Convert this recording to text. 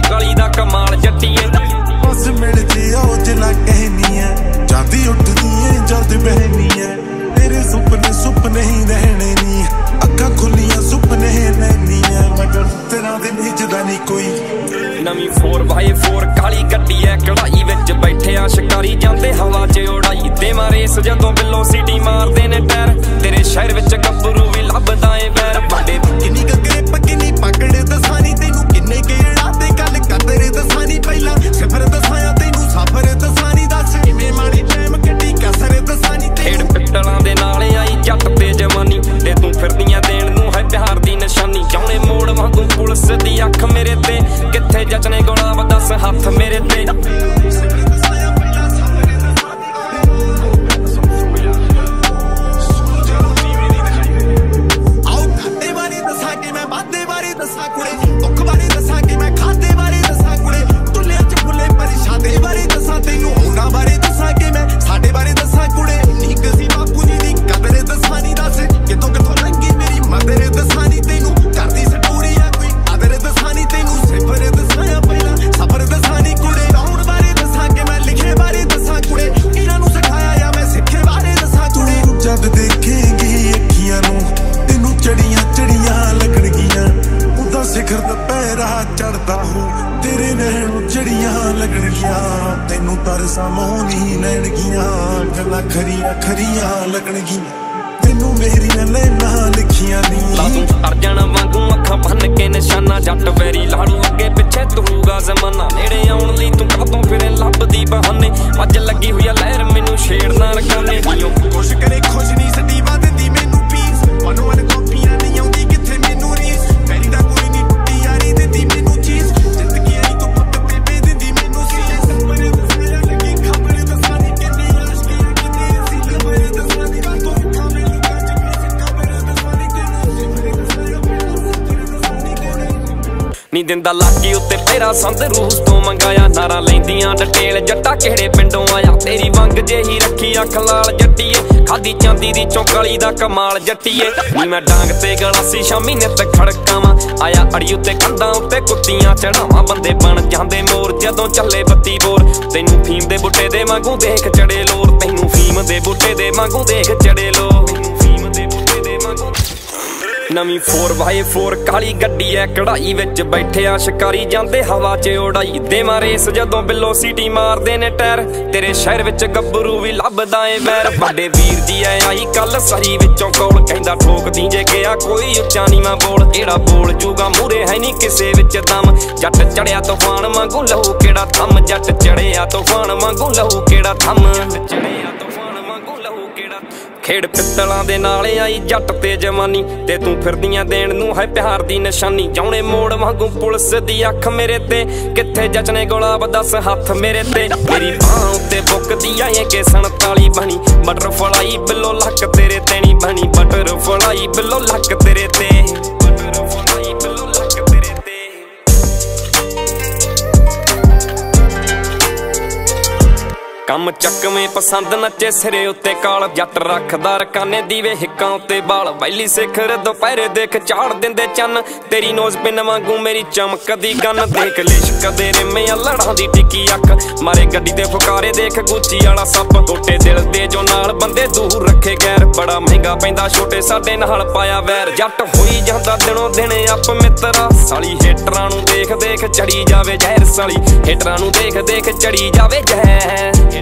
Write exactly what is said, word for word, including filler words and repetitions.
ਵਿੱਚੋਂ ਕਾਲੀ ਦਾ ਕਮਾਲ ਜੱਟੀਏ। बस मिल जिया जिला कहनी है जाती उठदी है जद बहनी है तेरे सुपने सुपने ही रहने नी अखा खुलियां सुपने नैनी है मगर तेरा दिन हिजदा नहीं कोई। नवी फोर बाई फोर काली गड्डी है कढ़ाई विच बैठे आ शिकारी जांदे हवा च उड़ाई देवां रेस जदों बिलो सीटी मारदे ने टैर तेरे शहर विच गब्बरू भी लभदा ए वैर बड़े किन्नी गगरे पकिनी पकड़े दसानी तेनू किन्ने केड़ा ते गल करदे दसानी पहला सिफर दसाया तेनू सफर दसानी दस किवें माड़ी टाइम कड्डी कसर दसानी खेड़ पिट्टलां दे नाल आई जट ते जवानी ते तू फिरदियां देण नूं है प्यार दी निशानी जाने मोड़ वांगू पुलिस दी अख मेरे ते किथे जचने गुलाब दस हाथ मेरे ते। सिखर पैरा चढ़ता हूँ तेरे नैनों चिड़ियां लगणगियां तेनू तरसा मोहनी नैनगियां गल्लां खरियां खरियां लगणगियां तेनू मेरियां लैना लिखियां नी लादू अर्जन वांगू अखां भन के निशाना जट वैरी लाड़ू अगे पिछे तूगा जमाना नेड़े आउण लई तू कातों फिरे लभदी बहाने अज लगी हुई लहर मैनू छेड़ना रखाने खुश करे खुश नहीं सटी वा दिंदी मैनू पीस मनो मन कॉपियां नहीं आउंदी किथे मैनू रीस मेरी दा कोई नहीं टुटी यारी दिंदी मैनू चीज जिंदगी आई तू पट ते पे दिंदी मैनू सीस पर दसाया लगी खबर दसानी किन्नी आशिकी किन्नी असी खबर दसानी रातों उठा मैनू गज के खबर दसानी तेनू सिफर दसाया खबर दसानी तेनू नी दिंदा लागी उत्ते पैरा संद रूस तो मंगाया नारा लैंदियां डटेल जट्टा किहड़े पिंडों आया तेरी वंग जेही रखी अख लाल जट्टीए खादी चांदी दी चौंकाली दा कमाल जट्टीए नी मैं डांग ते गलासी शामी नित खड़कावां आया अड़ी उत्ते कंधां उत्ते कुत्तियां चढ़ावां बंदे बन जांदे मोर जदों चले बत्ती बोर तैनू फीम दे बुट्टे दे वांगू देख चढ़े लोर तैनू फीम दे बुट्टे दे वांगू देख चढ़े लोर फीम दे बुट्टे दे वांगू। नवी फोर बाई फोर काली गड्डी है कढ़ाई विच बैठे आ शिकारी जांदे हवा च उड़ाई देवां रेस जदों बिलो सीटी मारदे ने टैर तेरे शहर विच गब्बरू भी लभदा ए वैर बड़े वीर दी ऐ आई कल सही विचों कोल कहंदा ठोकदी जे गया कोई उच्चा नीवां बोल केड़ा बोल जूगा मूरे है नी किसे विच दम जट चढ़िया तूफान वांगू लहू केड़ा थम जट चढ़िया तूफान वांगू लहू केड़ा थम चढ़िया तूफान वांगू लहू केड़ा खेड़ पित्तलां दे नाल आई जट ते जवानी ते तू फिरदियां देण नूं है प्यार दी निशानी जाने मोड़ वांगू पुलिस दी अख मेरे ते किथे जचने गुलाब दस हाथ मेरे ते मेरी बांह उत्ते बुकदी आई के सनताली बनी बटरफ्लाई बिलो लक तेरे ते नी बनी बटरफ्लाई बिलो लक तेरे ते बटरफ्लाई बिलो लक तेरे ते। कम चकवें पसंद नचे सिरे उत्ते काल जट रखदा रकाने दीवे हिक्कां उत्ते बाल वैली सिखर दोपहरे देख चाड़ दिंदे चन्न तेरी नोज पिन वांगू मेरी चमकदी गन देख लिशकदे रिमे लड़ां दी टिकी अख मारे गड्डी ते फुकारे देख गुच्ची वाला सप टोटे दिल दे जो नाल बंदे दूर रखे गैर बड़ा महंगा पैंदा छोटे साडे नाल पाया वैर जट होई जांदा दिनों दिन अप मित्रा साली हेटरां नूं देख देख चढ़ी जावे जहर साली हेटरां नूं देख देख चढ़ी जावे जहर।